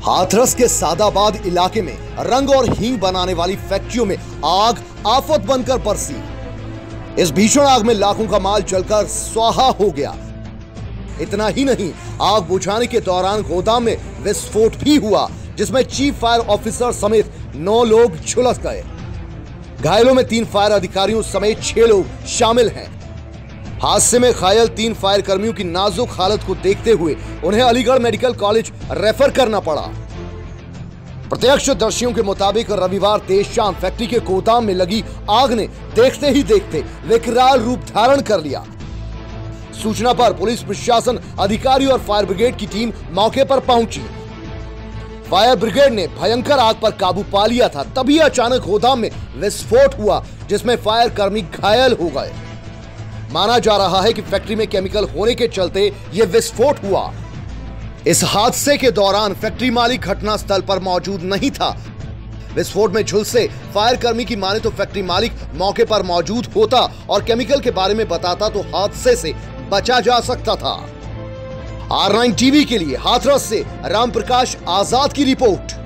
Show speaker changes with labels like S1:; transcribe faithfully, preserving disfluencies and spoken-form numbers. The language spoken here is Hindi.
S1: हाथरस के सादाबाद इलाके में रंग और हींग बनाने वाली फैक्ट्रियों में आग आफत बनकर बरसी। इस भीषण आग में लाखों का माल जलकर स्वाहा हो गया। इतना ही नहीं, आग बुझाने के दौरान गोदाम में विस्फोट भी हुआ, जिसमें चीफ फायर ऑफिसर समेत नौ लोग झुलस गए। घायलों में तीन फायर अधिकारियों समेत छह लोग शामिल हैं। हादसे में घायल तीन फायर कर्मियों की नाजुक हालत को देखते हुए उन्हें अलीगढ़ मेडिकल कॉलेज रेफर करना पड़ा। प्रत्यक्षदर्शियों के मुताबिक रविवार देर शाम फैक्ट्री के गोदाम में लगी आग ने देखते ही देखते विकराल रूप धारण कर लिया। सूचना पर पुलिस प्रशासन, अधिकारी और फायर ब्रिगेड की टीम मौके पर पहुंची। फायर ब्रिगेड ने भयंकर आग पर काबू पा लिया था, तभी अचानक गोदाम में विस्फोट हुआ, जिसमें फायर कर्मी घायल हो गए। माना जा रहा है कि फैक्ट्री में केमिकल होने के चलते यह विस्फोट हुआ। इस हादसे के दौरान फैक्ट्री मालिक घटनास्थल पर मौजूद नहीं था। विस्फोट में झुलसे फायर कर्मी की माने तो फैक्ट्री मालिक मौके पर मौजूद होता और केमिकल के बारे में बताता तो हादसे से बचा जा सकता था। आर नाइन टीवी के लिए हाथरस से राम प्रकाश आजाद की रिपोर्ट।